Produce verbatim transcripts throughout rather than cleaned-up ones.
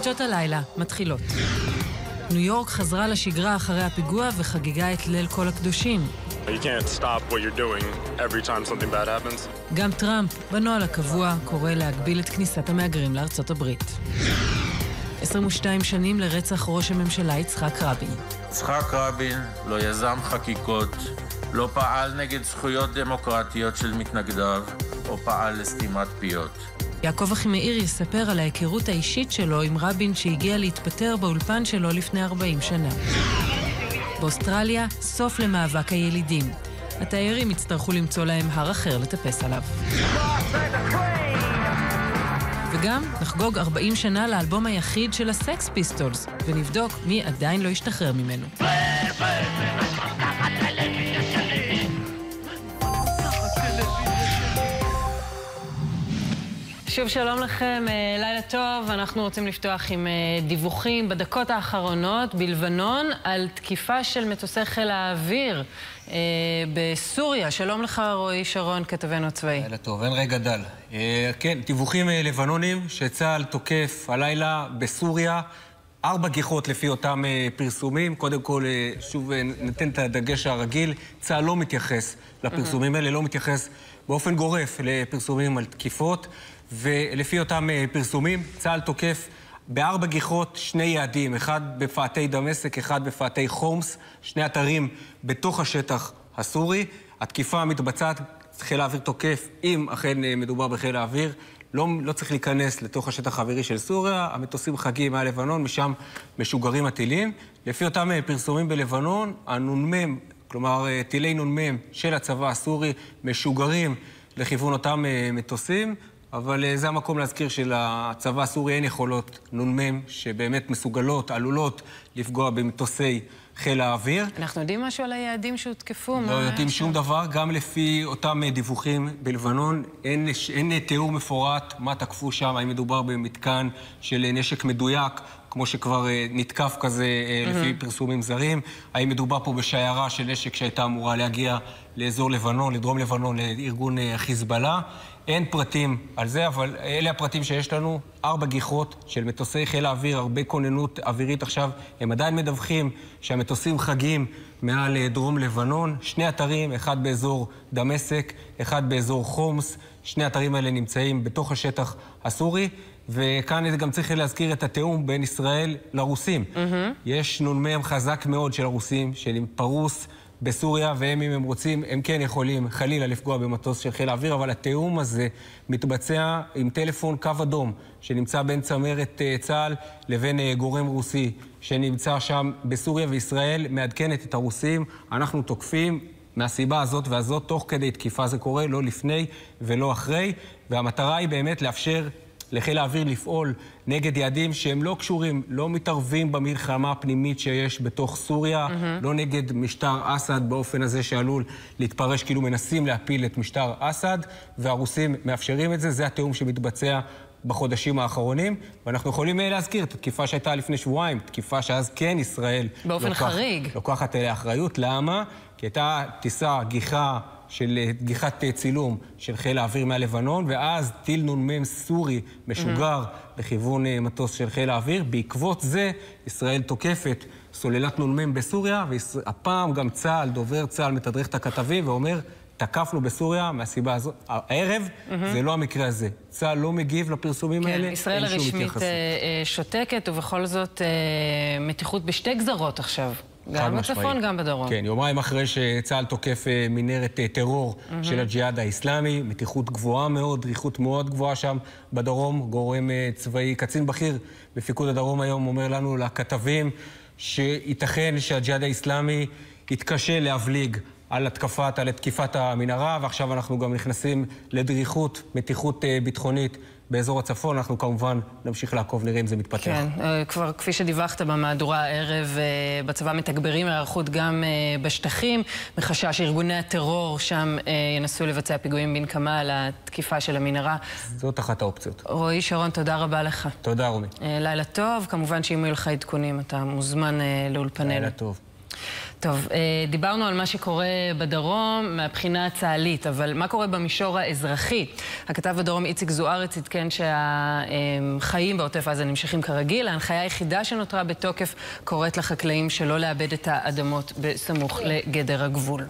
חדשות הלילה מתחילות. ניו יורק חזרה לשגרה אחרי הפיגוע וחגיגה את ליל כל הקדושים. You can't stop what you're doing every time something bad happens. גם טראמפ, בנוהל הקבוע, קורא להגביל את כניסת המהגרים לארצות הברית. עשרים ושתיים שנים לרצח ראש הממשלה יצחק רבין. יצחק רבין לא יזם חקיקות, לא פעל נגד זכויות דמוקרטיות של מתנגדיו, או פעל לסתימת פיות. יעקב אחימאיר יספר על ההיכרות האישית שלו עם רבין שהגיע להתפטר באולפן שלו לפני ארבעים שנה. באוסטרליה, סוף למאבק הילידים. התיירים יצטרכו למצוא להם הר אחר לטפס עליו. וגם נחגוג ארבעים שנה לאלבום היחיד של הסקס פיסטולס, ונבדוק מי עדיין לא ישתחרר ממנו. שוב שלום לכם, לילה טוב. אנחנו רוצים לפתוח עם דיווחים בדקות האחרונות בלבנון על תקיפה של מטוסי חיל האוויר בסוריה. שלום לך רועי שרון, כתבנו צבאי. לילה טוב, אין רגע דל. כן, דיווחים לבנונים שצה"ל תוקף הלילה בסוריה. ארבע גיחות לפי אותם פרסומים. קודם כל, שוב נתן את הדגש הרגיל. צה"ל לא מתייחס לפרסומים האלה, לא מתייחס באופן גורף לפרסומים על תקיפות. ולפי אותם פרסומים, צה"ל תוקף בארבע גיחות שני יעדים, אחד בפאתי דמשק, אחד בפאתי חומס, שני אתרים בתוך השטח הסורי. התקיפה מתבצעת, חיל האוויר תוקף, אם אכן מדובר בחיל האוויר, לא, לא צריך להיכנס לתוך השטח האווירי של סוריה, המטוסים חגים מהלבנון, משם משוגרים הטילים. לפי אותם פרסומים בלבנון, הנ"מ, כלומר טילי נ"מ של הצבא הסורי, משוגרים לכיוון אותם מטוסים, אבל זה המקום להזכיר שלצבא הסורי אין יכולות נ"מ שבאמת מסוגלות, עלולות לפגוע במטוסי חיל האוויר. אנחנו יודעים משהו על היעדים שהותקפו? לא יודעים שום דבר, גם לפי אותם דיווחים בלבנון, אין, אין תיאור מפורט מה תקפו שם, האם מדובר במתקן של נשק מדויק, כמו שכבר נתקף כזה לפי פרסומים זרים, האם מדובר פה בשיירה של נשק שהייתה אמורה להגיע לאזור לבנון, לדרום לבנון, לארגון חיזבאללה. אין פרטים על זה, אבל אלה הפרטים שיש לנו. ארבע גיחות של מטוסי חיל האוויר, הרבה כוננות אווירית עכשיו. הם עדיין מדווחים שהמטוסים חגים מעל דרום לבנון. שני אתרים, אחד באזור דמשק, אחד באזור חומס. שני אתרים האלה נמצאים בתוך השטח הסורי. וכאן גם צריך להזכיר את התיאום בין ישראל לרוסים. Mm-hmm. יש נ"מ חזק מאוד של הרוסים, של פרוס בסוריה, והם, אם הם רוצים, הם כן יכולים חלילה לפגוע במטוס של חיל האוויר, אבל התיאום הזה מתבצע עם טלפון קו אדום, שנמצא בין צמרת צה"ל לבין גורם רוסי, שנמצא שם בסוריה, וישראל מעדכנת את הרוסים. אנחנו תוקפים מהסיבה הזאת והזאת, תוך כדי תקיפה. זה קורה לא לפני ולא אחרי, והמטרה היא באמת לאפשר לחיל האוויר לפעול נגד יעדים שהם לא קשורים, לא מתערבים במלחמה הפנימית שיש בתוך סוריה, mm-hmm. לא נגד משטר אסד באופן הזה שעלול להתפרש כאילו מנסים להפיל את משטר אסד, והרוסים מאפשרים את זה. זה התיאום שמתבצע בחודשים האחרונים, ואנחנו יכולים להזכיר את התקיפה שהייתה לפני שבועיים, תקיפה שאז כן ישראל באופן לוקח, חריג. לוקחת אליה אחריות. למה? כי הייתה טיסה, גיחה, של גיחת צילום של חיל האוויר מהלבנון, ואז טיל נ"מ סורי משוגר mm-hmm. לכיוון מטוס של חיל האוויר. בעקבות זה ישראל תוקפת סוללת נ"מ בסוריה, והפעם גם צה"ל, דובר צה"ל, מתדרך את הכתבים ואומר, תקפנו בסוריה מהסיבה הזאת. הערב mm-hmm. זה לא המקרה הזה. צה"ל לא מגיב לפרסומים כן, האלה. ישראל הרשמית שותקת, ובכל זאת מתיחות בשתי גזרות עכשיו. גם בצפון, גם בדרום. כן, יומיים אחרי שצה"ל תוקף מנהרת טרור mm-hmm. של הג'יהאד האסלאמי, מתיחות גבוהה מאוד, דריכות מאוד גבוהה שם בדרום. גורם צבאי, קצין בכיר בפיקוד הדרום היום אומר לנו, לכתבים, שייתכן שהג'יהאד האסלאמי יתקשה להבליג על התקפת, על תקיפת המנהרה, ועכשיו אנחנו גם נכנסים לדריכות, מתיחות ביטחונית באזור הצפון. אנחנו כמובן נמשיך לעקוב, נראה אם זה מתפתח. כן, כבר כפי שדיווחת במהדורה הערב, בצבא מתגברים הערכות גם בשטחים, מחשש שארגוני הטרור שם ינסו לבצע פיגועים בנקמה על התקיפה של המנהרה. זאת אחת האופציות. רועי שרון, תודה רבה לך. תודה, רומי. לילה טוב, כמובן שאם יהיו לך עדכונים, אתה מוזמן לאולפננו. לילה טוב. טוב, דיברנו על מה שקורה בדרום מהבחינה הצה"לית, אבל מה קורה במישור האזרחי? הכתב בדרום איציק זוארץ עדכן שהחיים בעוטף עזה נמשכים כרגיל. ההנחיה היחידה שנותרה בתוקף קוראת לחקלאים שלא לאבד את האדמות בסמוך לגדר הגבול.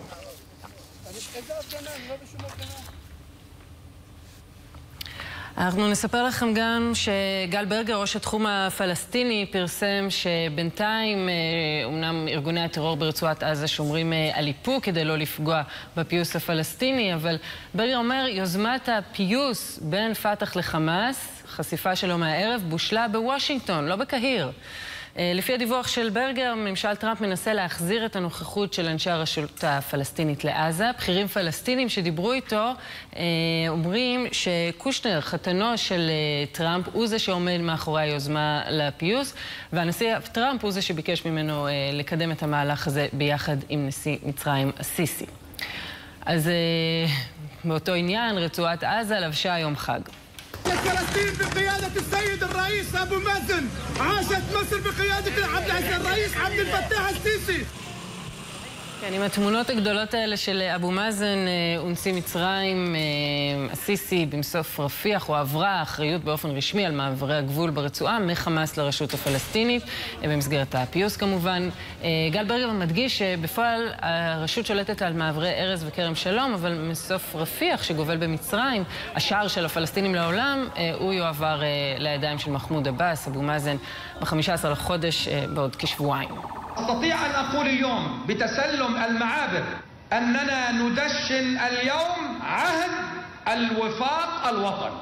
אנחנו נספר לכם גם שגל ברגר, ראש התחום הפלסטיני, פרסם שבינתיים אומנם ארגוני הטרור ברצועת עזה שומרים על איפוק כדי לא לפגוע בפיוס הפלסטיני, אבל ברגר אומר, יוזמת הפיוס בין פתח לחמאס, חשיפה שלו מהערב, בושלה בוושינגטון, לא בקהיר. לפי הדיווח של ברגר, ממשל טראמפ מנסה להחזיר את הנוכחות של אנשי הרשות הפלסטינית לעזה. בכירים פלסטינים שדיברו איתו אומרים שקושנר, חתנו של טראמפ, הוא זה שעומד מאחורי היוזמה לפיוס, והנשיא טראמפ הוא זה שביקש ממנו לקדם את המהלך הזה ביחד עם נשיא מצרים הסיסי. אז באותו עניין, רצועת עזה לבשה היום חג. فلسطين بقيادة السيد الرئيس أبو مازن عاشت مصر بقيادة الرئيس عبد الفتاح السيسي. כן, עם התמונות הגדולות האלה של אבו מאזן, אונסי מצרים, הסיסי במסוף רפיח, או עברה האחריות באופן רשמי על מעברי הגבול ברצועה מחמאס לרשות הפלסטינית, במסגרת הפיוס כמובן. גל ברגר מדגיש שבפועל הרשות שולטת על מעברי ארז וכרם שלום, אבל מסוף רפיח שגובל במצרים, השער של הפלסטינים לעולם, הוא יועבר לידיים של מחמוד עבאס, אבו מאזן, ב-חמישה עשר לחודש בעוד כשבועיים. أستطيع أن أقول اليوم بتسلم المعابر أننا ندشن اليوم عهد الوفاق الوطني.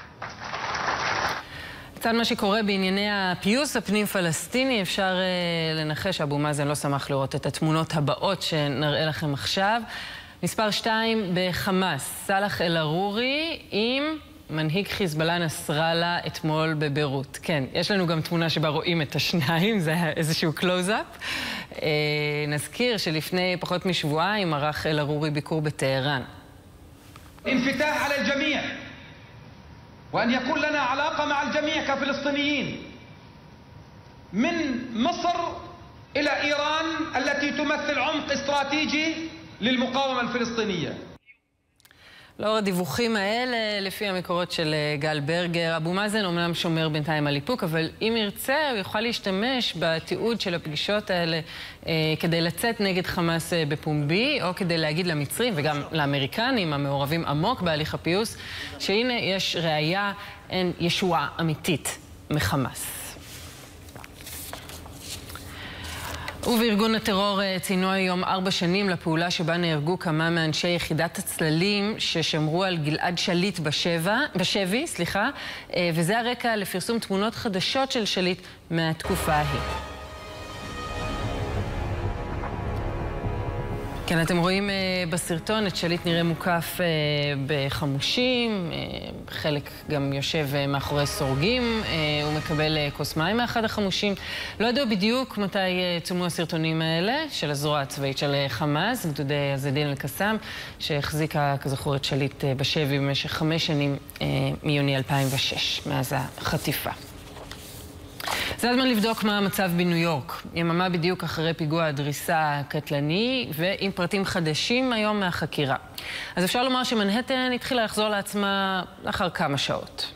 לצד מה שקורה בענייני הפיוס הפנים פלסטיני, אפשר לנחש שאבו מאזן לא שמח לראות את התמונות הבאות שנראה לכם עכשיו. מספר שתיים בחמאס, סלאח אל-ערורי עם מנהיג חיזבאללה נסראללה אתמול בביירות. כן, יש לנו גם תמונה שבה רואים את השניים, זה היה איזשהו קלוז-אפ. אה, נזכיר שלפני פחות משבועיים ערך אל-ערורי ביקור בטהרן. انفتاح على الجميع وأن يكون لنا علاقة مع الجميع كفلسطينيين من مصر إلى إيران التي تمثل عمق استراتيجي للمقاومة الفلسطينية. לאור הדיווחים האלה, לפי המקורות של גל ברגר, אבו מאזן אומנם שומר בינתיים על איפוק, אבל אם ירצה הוא יוכל להשתמש בתיעוד של הפגישות האלה אה, כדי לצאת נגד חמאס אה, בפומבי, או כדי להגיד למצרים וגם לאמריקנים המעורבים עמוק בהליך הפיוס, שהנה יש ראייה, אין ישועה אמיתית מחמאס. ובארגון הטרור ציינו היום ארבע שנים לפעולה שבה נהרגו כמה מאנשי יחידת הצללים ששמרו על גלעד שליט בשבע, בשבי, סליחה, וזה הרקע לפרסום תמונות חדשות של שליט מהתקופה ההיא. כן, אתם רואים uh, בסרטון את שליט נראה מוקף uh, בחמושים, uh, חלק גם יושב uh, מאחורי סורגים, uh, הוא מקבל uh, כוס מים מאחד החמושים. לא ידעו בדיוק מתי uh, צולמו הסרטונים האלה של הזרוע הצבאית של uh, חמאס, גדודי עז-א-דין אל-קסאם, שהחזיקה כזכור את שליט uh, בשבי במשך חמש שנים uh, מיוני אלפיים ושש, מאז החטיפה. זה הזמן לבדוק מה המצב בניו יורק. יממה בדיוק אחרי פיגוע הדריסה הקטלני, ועם פרטים חדשים היום מהחקירה. אז אפשר לומר שמנהטן התחילה לחזור לעצמה לאחר כמה שעות.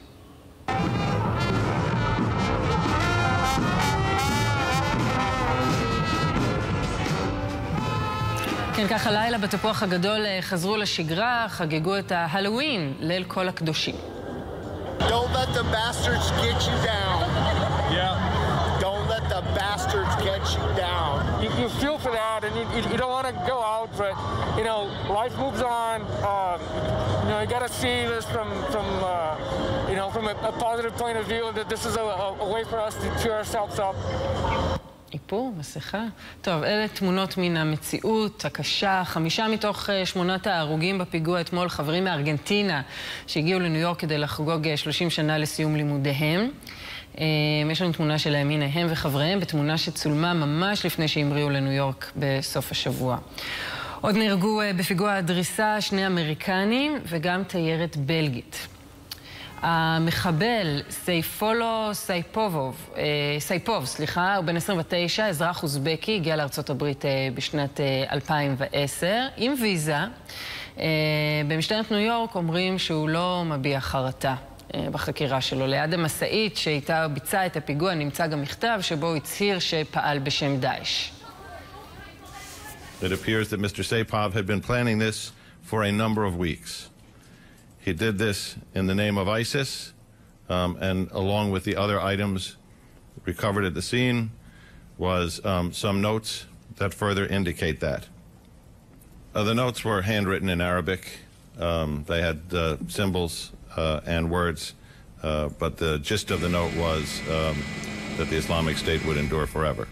כן, ככה לילה בתפוח הגדול חזרו לשגרה, חגגו את ההלווין, ליל כל הקדושים. Don't let the bastards get you down. Yeah. Don't let the bastards get you down. You, you feel for that, and you, you, you don't want to go out, but, you know, life moves on. Um, you know, you got to see this from, from uh, you know, from a, a positive point of view, that this is a, a, a way for us to cheer ourselves up. איפור, מסכה. טוב, אלה תמונות מן המציאות הקשה. חמישה מתוך שמונת ההרוגים בפיגוע אתמול חברים מארגנטינה שהגיעו לניו יורק כדי לחגוג שלושים שנה לסיום לימודיהם. יש לנו תמונה שלהם, הנה הם וחבריהם, בתמונה שצולמה ממש לפני שהמריאו לניו יורק בסוף השבוע. עוד נהרגו בפיגוע הדריסה שני אמריקנים וגם תיירת בלגית. המחבל סייפולו סייפובוב, סייפוב, סליחה, הוא בן עשרים ותשע, אזרח אוזבקי, הגיע לארצות הברית בשנת אלפיים ועשר, עם ויזה. במשטרת ניו יורק אומרים שהוא לא מביע חרטה בחקירה שלו. ליד המשאית שאיתה ביצע את הפיגוע נמצא גם מכתב שבו הוא הצהיר שפעל בשם דאעש. It appears that Mister Saipov had been planning this for a number of weeks. He did this in the name of ISIS, um, and along with the other items recovered at the scene was um, some notes that further indicate that. Uh, the notes were handwritten in Arabic. Um, they had uh, symbols uh, and words, uh, but the gist of the note was um, that the Islamic State would endure forever.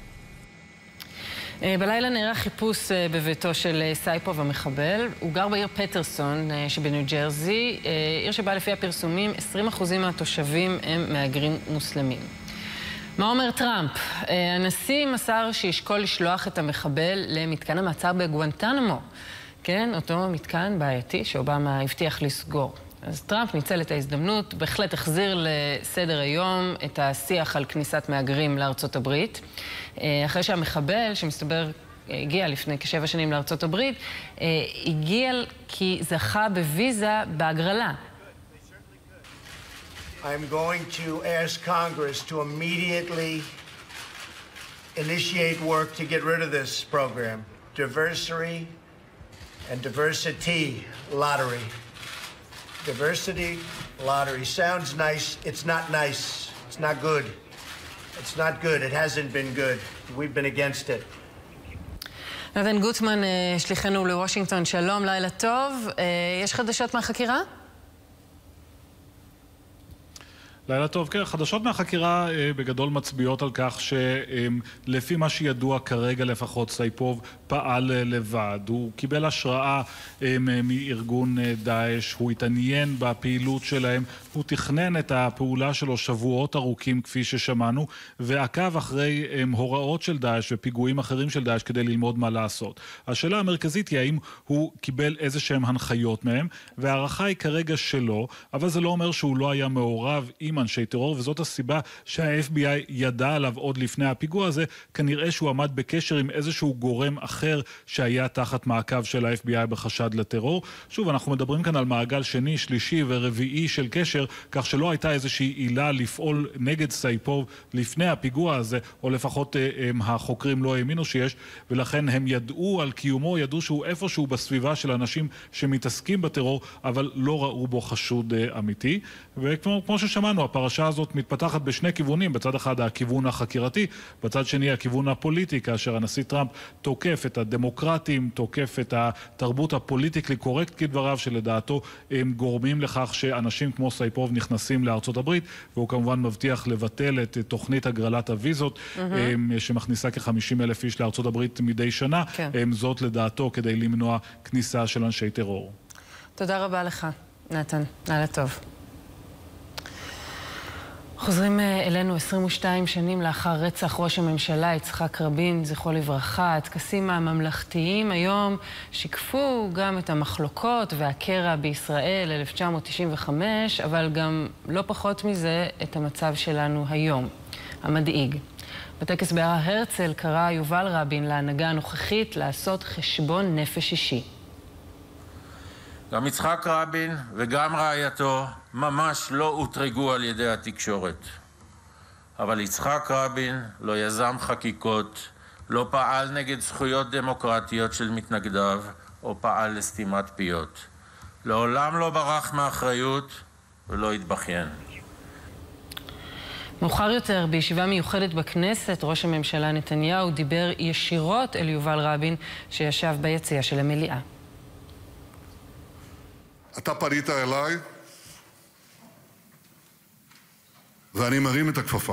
בלילה נערך חיפוש בביתו של סייפוב המחבל. הוא גר בעיר פטרסון שבניו ג'רזי, עיר שבה לפי הפרסומים עשרים אחוז מהתושבים הם מהגרים מוסלמים. מה אומר טראמפ? הנשיא מסר שישקול לשלוח את המחבל למתקן המעצר בגואנטנמו. כן, אותו מתקן בעייתי שאובמה הבטיח לסגור. אז טראמפ ניצל את ההזדמנות, בהחלט החזיר לסדר היום את השיח על כניסת מהגרים לארצות הברית. אחרי שהמחבל, שמסתבר, הגיע לפני כשבע שנים לארצות הברית, הגיע כי זכה בוויזה בהגרלה. I'm going to ask Congress to immediately initiate work to get rid of this program. Diversity and diversity lottery. Diversity lottery sounds nice. It's not nice. It's not good. It's not good. It hasn't been good. We've been against it. נתן גוטמן, שליחנו לוושינגטון, שלום, לילה טוב. יש חדשות מהחקירה? לילה טוב, כן, חדשות מהחקירה בגדול מצביעות על כך שלפי מה שידוע כרגע לפחות סייפוב פעל לבד. הוא קיבל השראה מארגון דאעש, הוא התעניין בפעילות שלהם, הוא תכנן את הפעולה שלו שבועות ארוכים כפי ששמענו, ועקב אחרי הוראות של דאעש ופיגועים אחרים של דאעש כדי ללמוד מה לעשות. השאלה המרכזית היא האם הוא קיבל איזה שהם הנחיות מהם, והערכה היא כרגע שלא, אבל זה לא אומר שהוא לא היה מעורב עם אנשי טרור, וזאת הסיבה שה-אף בי איי ידע עליו עוד לפני הפיגוע הזה. כנראה שהוא עמד בקשר עם איזשהו גורם אחר שהיה תחת מעקב של ה-אף בי איי בחשד לטרור. שוב, אנחנו מדברים כאן על מעגל שני, שלישי ורביעי של קשר, כך שלא הייתה איזושהי עילה לפעול נגד סייפוב לפני הפיגוע הזה, או לפחות הם, החוקרים לא האמינו שיש, ולכן הם ידעו על קיומו, ידעו שהוא איפשהו בסביבה של אנשים שמתעסקים בטרור, אבל לא ראו בו חשוד אמיתי. וכמו כמו ששמענו, הפרשה הזאת מתפתחת בשני כיוונים, בצד אחד הכיוון החקירתי, בצד שני הכיוון הפוליטי, כאשר הנשיא טראמפ תוקף את הדמוקרטים, תוקף את התרבות הפוליטיקלי קורקט כדבריו, שלדעתו הם גורמים לכך שאנשים כמו סייפוב נכנסים לארצות הברית, והוא כמובן מבטיח לבטל את תוכנית הגרלת הוויזות, mm-hmm. שמכניסה כ-חמישים אלף איש לארצות הברית מדי שנה, כן. זאת לדעתו כדי למנוע כניסה של אנשי טרור. תודה רבה לך, נתן. לילה טוב. חוזרים אלינו עשרים ושתיים שנים לאחר רצח ראש הממשלה יצחק רבין, זכרו לברכה. הטקסים הממלכתיים היום שיקפו גם את המחלוקות והקרע בישראל אלף תשע מאות תשעים וחמש, אבל גם לא פחות מזה את המצב שלנו היום, המדאיג. בטקס בהר הרצל קרא יובל רבין להנהגה הנוכחית לעשות חשבון נפש אישי. גם יצחק רבין וגם רעייתו ממש לא הוטרגו על ידי התקשורת. אבל יצחק רבין לא יזם חקיקות, לא פעל נגד זכויות דמוקרטיות של מתנגדיו, או פעל לסתימת פיות. לעולם לא ברח מאחריות ולא התבכיין. מאוחר יותר, בישיבה מיוחדת בכנסת, ראש הממשלה נתניהו דיבר ישירות אל יובל רבין שישב ביציע של המליאה. אתה פנית אליי, ואני מרים את הכפפה.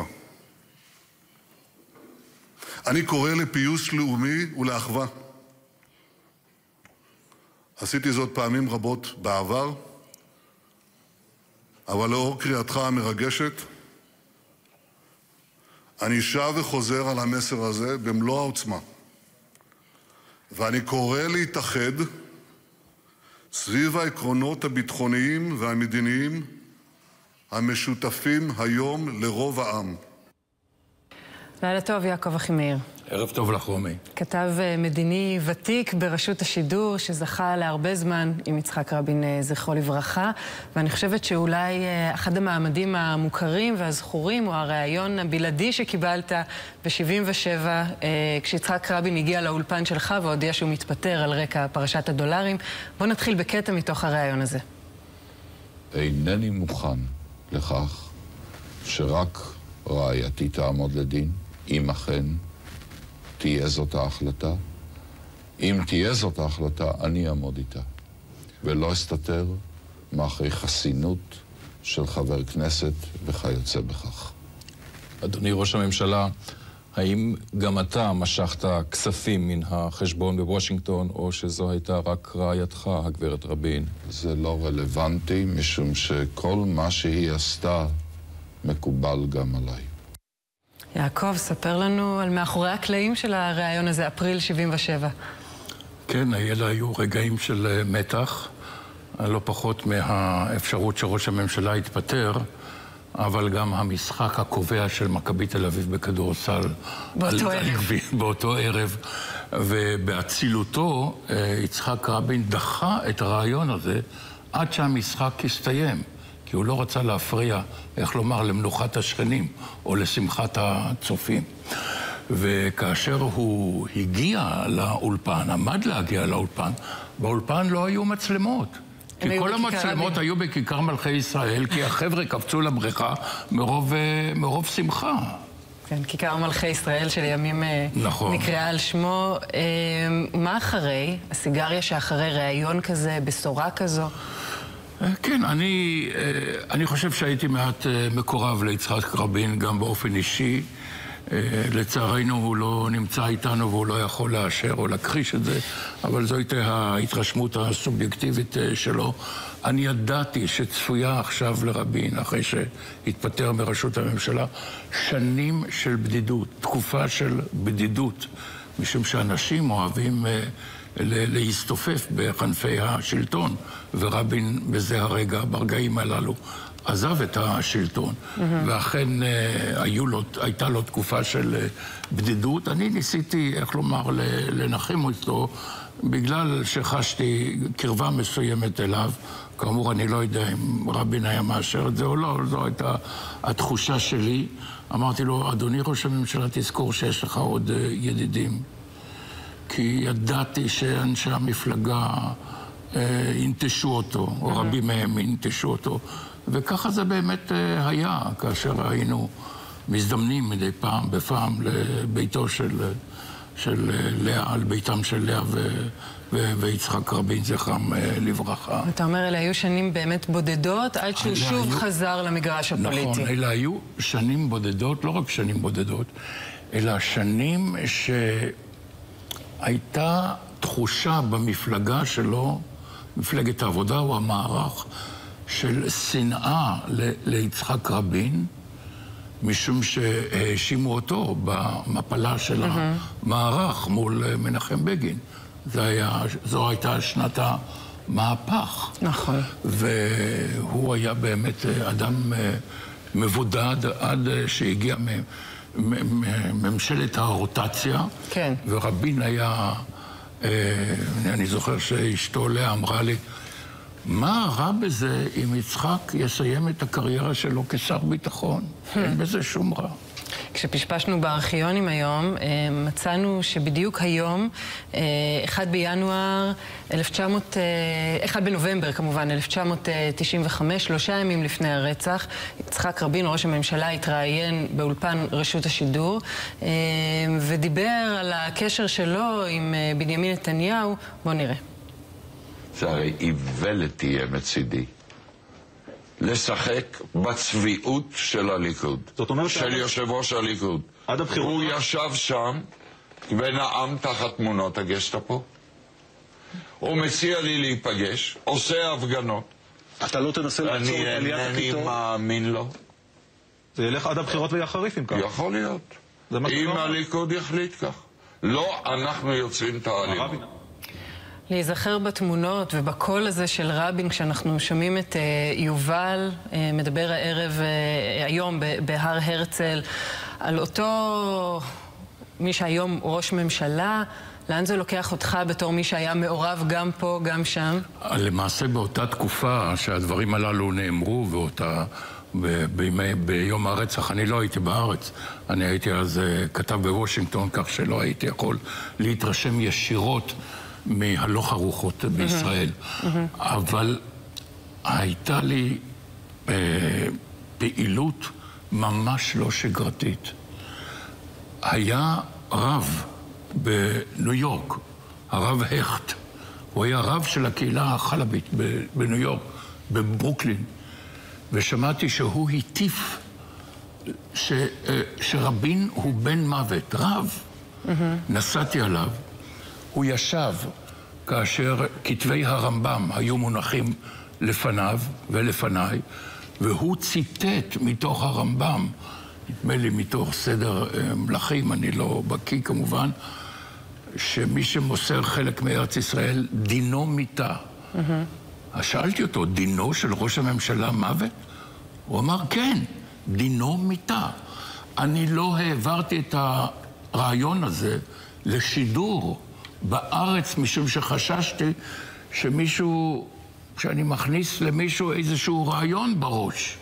אני קורא לפיוס לאומי ולאחווה. עשיתי זאת פעמים רבות בעבר, אבל לאור קריאתך המרגשת, אני שב וחוזר על המסר הזה במלוא העוצמה. ואני קורא להתאחד סביב העקרונות הביטחוניים והמדיניים המשותפים היום לרוב העם. לילה טוב, יעקב אחימאיר. ערב טוב לך, רומי. כתב מדיני ותיק ברשות השידור, שזכה להרבה זמן עם יצחק רבין, זכרו לברכה, ואני חושבת שאולי אחד המעמדים המוכרים והזכורים הוא הראיון הבלעדי שקיבלת ב-שבעים ושבע, כשיצחק רבין הגיע לאולפן שלך והודיע שהוא מתפטר על רקע פרשת הדולרים. בוא נתחיל בקטע מתוך הראיון הזה. אינני מוכן לכך שרק רעייתי תעמוד לדין, אם אכן תהיה זאת ההחלטה. אם תהיה זאת ההחלטה, אני אעמוד איתה. ולא אסתתר מאחרי חסינות של חבר כנסת וכיוצא בכך. אדוני ראש הממשלה, האם גם אתה משכת כספים מן החשבון בוושינגטון, או שזו הייתה רק רעייתך, הגברת רבין? זה לא רלוונטי, משום שכל מה שהיא עשתה מקובל גם עליי. יעקב, ספר לנו על מאחורי הקלעים של הראיון הזה, אפריל שבעים ושבע. כן, אלה היו רגעים של מתח, לא פחות מהאפשרות שראש הממשלה התפטר, אבל גם המשחק הקובע של מכבי תל אביב בכדורסל. באותו ערב. באותו ערב. ובאצילותו, יצחק רבין דחה את הרעיון הזה עד שהמשחק הסתיים. כי הוא לא רצה להפריע, איך לומר, למנוחת השכנים או לשמחת הצופים. וכאשר הוא הגיע לאולפן, עמד להגיע לאולפן, באולפן לא היו מצלמות. כי כל המצלמות היו בכיכר מלכי ישראל, כי החבר'ה קפצו לבריכה מרוב, מרוב שמחה. כן, כיכר מלכי ישראל שלימים נכון. נקראה על שמו. מה אחרי? הסיגריה שאחרי ראיון כזה, בשורה כזו? כן, אני, אני חושב שהייתי מעט מקורב ליצחק רבין, גם באופן אישי. לצערנו הוא לא נמצא איתנו והוא לא יכול לאשר או להכחיש את זה, אבל זו הייתה ההתרשמות הסובייקטיבית שלו. אני ידעתי שצפויה עכשיו לרבין, אחרי שהתפטר מראשות הממשלה, שנים של בדידות, תקופה של בדידות, משום שאנשים אוהבים להסתופף בכנפי השלטון, ורבין בזה הרגע, ברגעים הללו, עזב את השלטון, mm-hmm. ואכן היו לו, הייתה לו תקופה של בדידות. אני ניסיתי, איך לומר, לנחם אותו, בגלל שחשתי קרבה מסוימת אליו. כאמור, אני לא יודע אם רבין היה מאשר את זה או לא, זו הייתה התחושה שלי. אמרתי לו, אדוני ראש הממשלה, תזכור שיש לך עוד ידידים. כי ידעתי שאנשי המפלגה אה, ינטשו אותו, או רבים מהם ינטשו אותו. וככה זה באמת אה, היה, כאשר היינו מזדמנים מדי פעם בפעם לביתו של, של לאה, על ביתם של לאה ו, ו, ויצחק רבין, זכרם אה, לברכה. אתה אומר, אלה היו שנים באמת בודדות, עד שהוא שוב היו... חזר למגרש הפוליטי. נכון, אלה היו שנים בודדות, לא רק שנים בודדות, אלא שנים ש... הייתה תחושה במפלגה שלו, מפלגת העבודה או המערך, של שנאה ל- ליצחק רבין, משום שהאשימו אותו במפלה של mm-hmm. המערך מול מנחם בגין. זה היה, זו הייתה שנת המהפך. נכון. והוא היה באמת אדם מבודד עד שהגיע מהם. ממשלת הרוטציה, כן. ורבין היה, אה, אני זוכר שאשתו לאה אמרה לי, מה רע בזה אם יצחק יסיים את הקריירה שלו כשר ביטחון? אין בזה שום רע. כשפשפשנו בארכיונים היום, מצאנו שבדיוק היום, אחד בינואר, אחד בנובמבר כמובן, אלף תשע מאות תשעים וחמש, שלושה ימים לפני הרצח, יצחק רבין, ראש הממשלה, התראיין באולפן רשות השידור, ודיבר על הקשר שלו עם בנימין נתניהו. בוא נראה. זה הרי איוולת תהיה מצידי. לשחק בצביעות של הליכוד, של יושב ראש הליכוד. הוא ישב שם ונאם תחת תמונות הגסטאפו. הוא מציע לי להיפגש, עושה הפגנות. אתה לא תנסה לעצור את עליית הקיטור? אני מאמין לו. זה ילך עד הבחירות ויהיה חריף אם כך. יכול להיות. אם הליכוד יחליט כך. לא, אנחנו יוצרים את האלימות. להיזכר בתמונות ובקול הזה של רבין, כשאנחנו שומעים את יובל מדבר הערב, היום בהר הרצל, על אותו מי שהיום ראש ממשלה, לאן זה לוקח אותך בתור מי שהיה מעורב גם פה, גם שם? למעשה באותה תקופה שהדברים הללו נאמרו, ואותה, בימי, ביום הרצח, אני לא הייתי בארץ. אני הייתי אז כתב בוושינגטון, כך שלא הייתי יכול להתרשם ישירות מהלוך הרוחות בישראל. אבל הייתה לי אה, פעילות ממש לא שגרתית. היה רב בניו יורק, הרב הכט. הוא היה רב של הקהילה החלבית בניו יורק, בברוקלין. ושמעתי שהוא הטיף ש, שרבין הוא בן מוות. רב. נסעתי עליו. הוא ישב כאשר כתבי הרמב"ם היו מונחים לפניו ולפניי, והוא ציטט מתוך הרמב"ם, נדמה לי מתוך סדר מלכים, אני לא בקיא כמובן, שמי שמוסר חלק מארץ ישראל, דינו מיתה. אז שאלתי אותו, דינו של ראש הממשלה מוות? הוא אמר, כן, דינו מיתה. אני לא העברתי את הרעיון הזה לשידור בארץ, משום שחששתי שמישהו, שאני מכניס למישהו איזשהו רעיון בראש.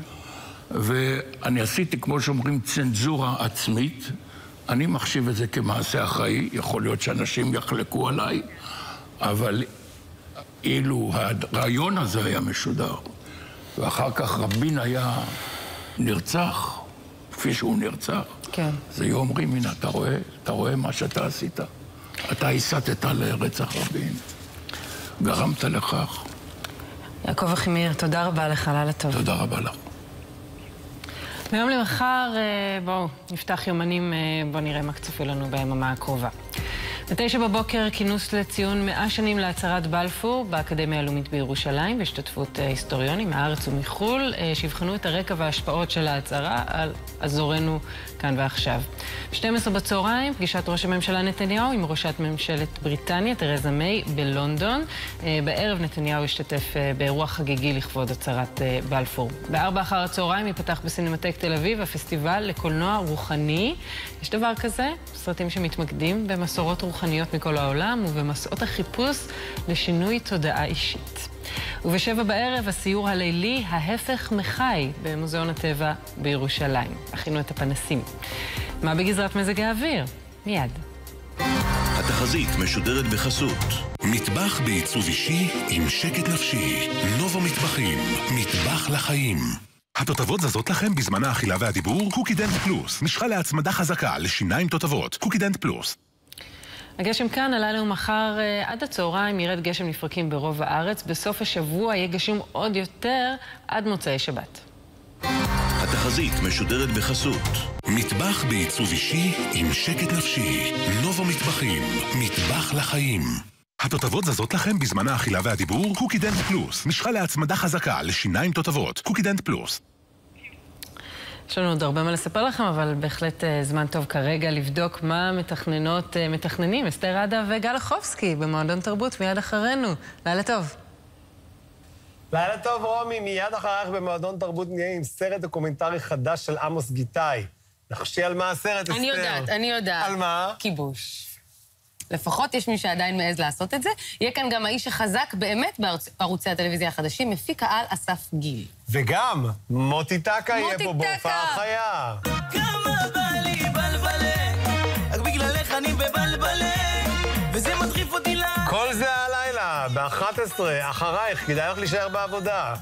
ואני עשיתי, כמו שאומרים, צנזורה עצמית. אני מחשיב את זה כמעשה אחראי, יכול להיות שאנשים יחלקו עליי, אבל אילו הרעיון הזה היה משודר, ואחר כך רבין היה נרצח, כפי שהוא נרצח, כן. אז היו אומרים, הנה, אתה רואה, אתה רואה מה שאתה עשית. אתה הסתת לרצח רבין, גרמת לכך. יעקב אחימאיר, תודה רבה לך, לילה טוב. תודה רבה לך. מיום למחר, בואו, נפתח יומנים, בואו נראה מה צפוי לנו ביממה הקרובה. בתשע בבוקר, כינוס לציון מאה שנים להצהרת בלפור באקדמיה הלאומית בירושלים, בהשתתפות היסטוריונים מהארץ ומחול, שיבחנו את הרקע וההשפעות של ההצהרה על אזורנו כאן ועכשיו. ב-שתים עשרה בצהריים, פגישת ראש הממשלה נתניהו עם ראשת ממשלת בריטניה, תרזה מיי, בלונדון. בערב נתניהו השתתף באירוע חגיגי לכבוד הצהרת בלפור. בארבע אחר הצהריים ייפתח בסינמטק תל אביב הפסטיבל לקולנוע רוחני. יש דבר כזה? סרטים שמתמקדים במסורות רוחניות מכל העולם ובמסעות החיפוש לשינוי תודעה אישית. ובשבע בערב הסיור הלילי ההפך מחי במוזיאון הטבע בירושלים. הכינו את הפנסים. מה בגזרת מזג האוויר? מיד. התחזית משודרת בחסות מטבח בעיצוב אישי עם שקט נפשי. נובו מטבחים, מטבח לחיים. התותבות זזות לכם בזמן האכילה והדיבור? קוקידנט פלוס, משחה להצמדה חזקה לשיניים תותבות. קוקידנט פלוס. הגשם כאן, הלילה ומחר עד הצהריים ירד גשם לפרקים ברוב הארץ. בסוף השבוע יהיה גשום עוד יותר עד מוצאי שבת. התחזית משודרת בחסות מטבח בעיצוב אישי עם שקט נפשי. נובו מטבחים, מטבח לחיים. התותבות זזות לכם בזמן האכילה והדיבור? קוקידנט פלוס, משחה להצמדה חזקה לשיניים תותבות. קוקידנט פלוס. יש לנו עוד הרבה מה לספר לכם, אבל בהחלט זמן טוב כרגע לבדוק מה מתכננות, מתכננים אסתר עדה וגל לחובסקי במועדון תרבות מיד אחרינו. לילה טוב. לילה טוב, רומי. מיד אחריך במועדון תרבות נהיה עם סרט דוקומנטרי חדש של עמוס גיטאי. נחשי על מה הסרט, אסתר? אני יודעת, אני יודעת. על מה? כיבוש. לפחות יש מי שעדיין מעז לעשות את זה. יהיה כאן גם האיש החזק באמת בערוצי הטלוויזיה החדשים, מפיק העל אסף גיל. וגם מוטי טקה יהיה פה בהופעת חיה. כמה בא לי בלבלה, רק בגללך אני בבלבלה, וזה מדחיף אותי לה... כל זה הלילה, ב-אחת עשרה, אחרייך, כדאי לך להישאר בעבודה.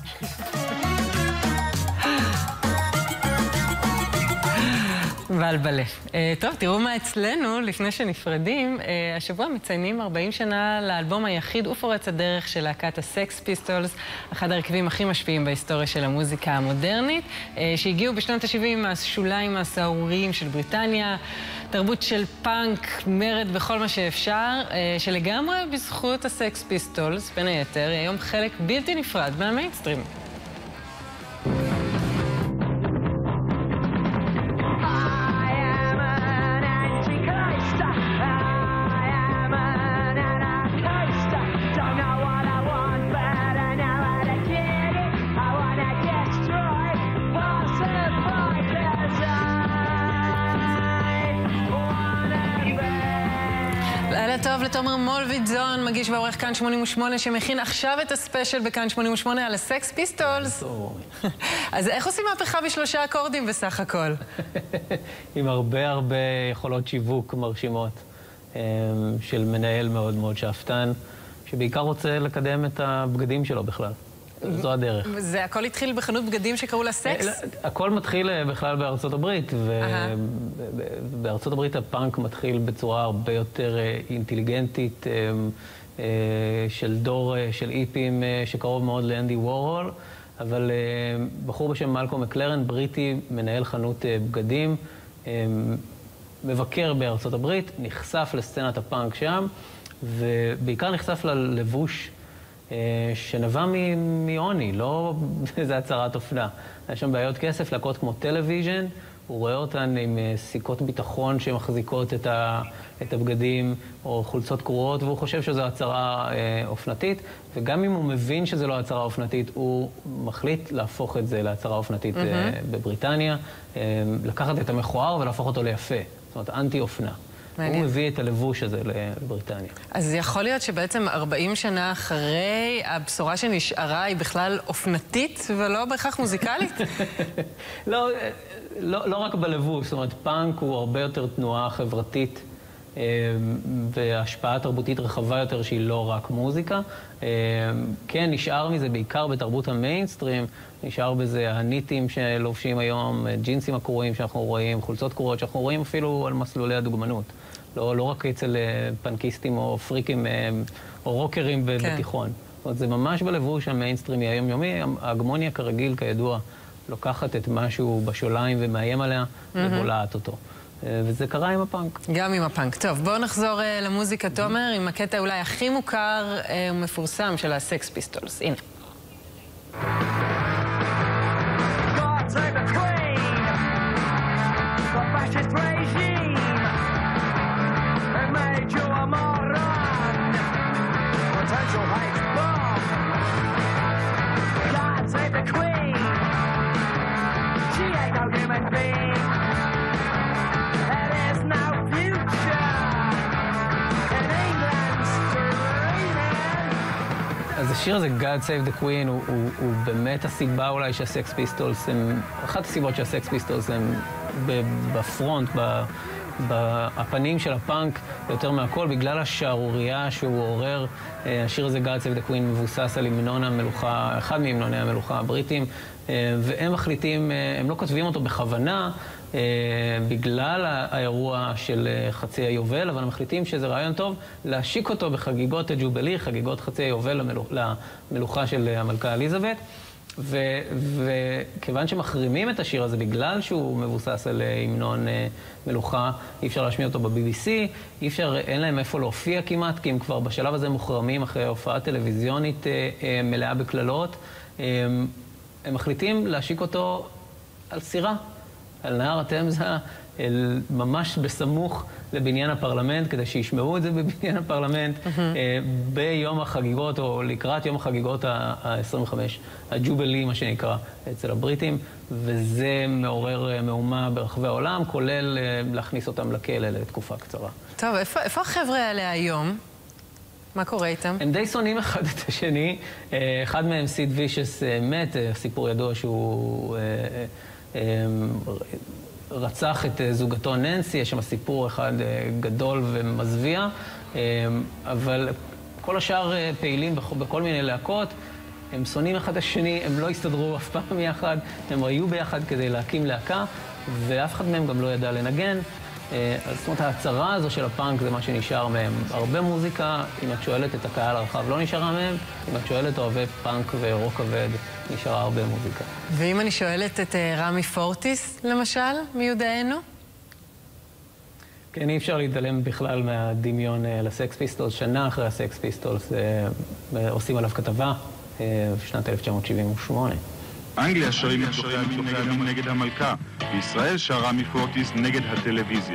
בלבלה. טוב, תראו מה אצלנו, לפני שנפרדים, השבוע מציינים ארבעים שנה לאלבום היחיד ופורץ הדרך של להקת הסקס פיסטולס, אחד הרכבים הכי משפיעים בהיסטוריה של המוזיקה המודרנית, שהגיעו בשנות ה-שבעים מהשוליים הסהרוריים של בריטניה, תרבות של פאנק, מרד בכל מה שאפשר, שלגמרי בזכות הסקס פיסטולס, בין היתר, היום חלק בלתי נפרד מהמיינסטרים. Stop. לילה טוב לתומר מולביטזון, מגיש ועורך כאן שמונים ושמונה, שמכין עכשיו את הספיישל בכאן שמונים ושמונה על הסקס פיסטולס. אז איך עושים מהפכה בשלושה אקורדים בסך הכל? עם הרבה הרבה יכולות שיווק מרשימות של מנהל מאוד מאוד שאפתן, שבעיקר רוצה לקדם את הבגדים שלו בכלל. זו הדרך. זה הכל התחיל בחנות בגדים שקראו לה סקס? הכל מתחיל בכלל בארצות הברית, ובארצות הברית הפאנק מתחיל בצורה הרבה יותר אינטליגנטית, של דור של איפים שקרוב מאוד לאנדי וורהול, אבל בחור בשם מלקום מקלרן, בריטי, מנהל חנות בגדים, מבקר בארצות הברית, נחשף לסצנת הפאנק שם, ובעיקר נחשף ללבוש שנבע מעוני, לא איזה הצהרת אופנה. היה שם בעיות כסף, להקות כמו טלוויז'ן, הוא רואה אותן עם סיכות ביטחון שמחזיקות את, ה, את הבגדים או חולצות קרועות, והוא חושב שזו הצהרה אה, אופנתית, וגם אם הוא מבין שזו לא הצהרה אופנתית, הוא מחליט להפוך את זה להצהרה אופנתית mm-hmm. אה, בבריטניה, אה, לקחת את המכוער ולהפוך אותו ליפה, זאת אומרת אנטי אופנה. הוא מביא את הלבוש הזה לבריטניה. אז יכול להיות שבעצם ארבעים שנה אחרי, הבשורה שנשארה היא בכלל אופנתית ולא בהכרח מוזיקלית? לא, לא, לא רק בלבוש, זאת אומרת, פאנק הוא הרבה יותר תנועה חברתית והשפעה תרבותית רחבה יותר שהיא לא רק מוזיקה. כן, נשאר מזה בעיקר בתרבות המיינסטרים, נשאר בזה הניטים שלובשים היום, ג'ינסים הקרועים שאנחנו רואים, חולצות קרועות שאנחנו רואים אפילו על מסלולי הדוגמנות. לא, לא רק אצל פנקיסטים או פריקים או רוקרים כן. בתיכון. זאת אומרת, זה ממש בלבוש המיינסטרימי היומיומי, ההגמוניה כרגיל, כידוע, לוקחת את משהו בשוליים ומאיים עליה mm-hmm. ובולעת אותו. וזה קרה עם הפאנק. גם עם הפאנק. טוב, בואו נחזור uh, למוזיקה, תומר, עם הקטע אולי הכי מוכר uh, ומפורסם של הסקס פיסטולס. הנה. אז השיר הזה, God Save the Queen, הוא, הוא, הוא באמת הסיבה אולי שהסקס פיסטולס הם, אחת הסיבות שהסקס פיסטולס הם בפרונט, בפנים של הפאנק יותר מהכל, בגלל השערורייה שהוא עורר. השיר הזה, God Save the Queen, מבוסס על המנון המלוכה, אחד מהמנוני המלוכה הבריטים, והם מחליטים, הם לא כותבים אותו בכוונה, בגלל האירוע של חצי היובל, אבל הם מחליטים שזה רעיון טוב להשיק אותו בחגיגות הג'ובלי, חגיגות חצי היובל למלוכה של המלכה אליזבת. וכיוון שמחרימים את השיר הזה בגלל שהוא מבוסס על המנון מלוכה, אי אפשר להשמיע אותו ב-בי בי סי, אי אפשר, אין להם איפה להופיע כמעט, כי הם כבר בשלב הזה מוחרמים אחרי הופעה טלוויזיונית מלאה בקללות. הם מחליטים להשיק אותו על סירה, על נהר התמזה, ממש בסמוך לבניין הפרלמנט, כדי שישמעו את זה בבניין הפרלמנט, mm-hmm. ביום החגיגות, או לקראת יום החגיגות ה-עשרים וחמש, הג'ובלי, מה שנקרא, אצל הבריטים, וזה מעורר מהומה ברחבי העולם, כולל להכניס אותם לכלא לתקופה קצרה. טוב, איפה, איפה החבר'ה האלה היום? מה קורה איתם? הם די שונאים אחד את השני. אחד מהם, סיד וישס, מת, סיפור ידוע שהוא רצח את זוגתו ננסי, יש שם סיפור אחד גדול ומזוויע, אבל כל השאר פעילים בכל מיני להקות, הם שונאים אחד את השני, הם לא הסתדרו אף פעם יחד, הם היו ביחד כדי להקים להקה, ואף אחד מהם גם לא ידע לנגן. אז זאת אומרת, ההצהרה הזו של הפאנק זה מה שנשאר מהם. הרבה מוזיקה, אם את שואלת את הקהל הרחב, לא נשארה מהם. אם את שואלת אוהבי פאנק ורוק כבד, נשארה הרבה מוזיקה. ואם אני שואלת את רמי פורטיס, למשל, מיודענו? כן, אי אפשר להתעלם בכלל מהדמיון לסקס פיסטולס. שנה אחרי הסקס פיסטולס עושים עליו כתבה בשנת אלף תשע מאות שבעים ושמונה. אנגליה שרים את שוחי המין נגד המלכה, בישראל שר רמי פורטיס נגד הטלוויזיה.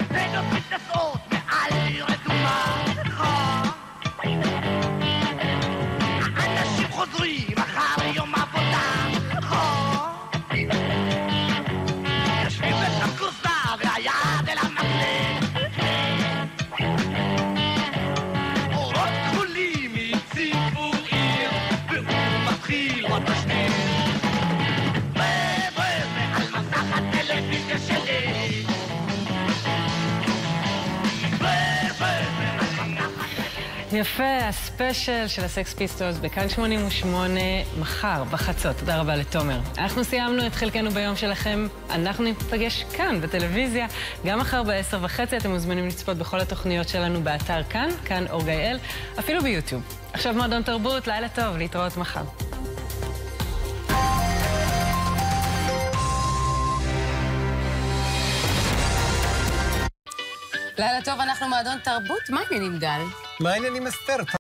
אנשים חוזרים אחר יום עבודה, יושבים את הכורסה והיד אל המקלט, יפה, הספיישל של הסקס פיסטולס בכאן שמונים ושמונה מחר, בחצות. תודה רבה לתומר. אנחנו סיימנו את חלקנו ביום שלכם. אנחנו נפגש כאן בטלוויזיה. גם מחר בעשר וחצי אתם מוזמנים לצפות בכל התוכניות שלנו באתר כאן, כאן אור גאל, אפילו ביוטיוב. עכשיו מועדון תרבות, לילה טוב, להתראות מחר. לילה טוב, אנחנו מועדון תרבות. מה העניינים, גל? מה העניינים, אסתר?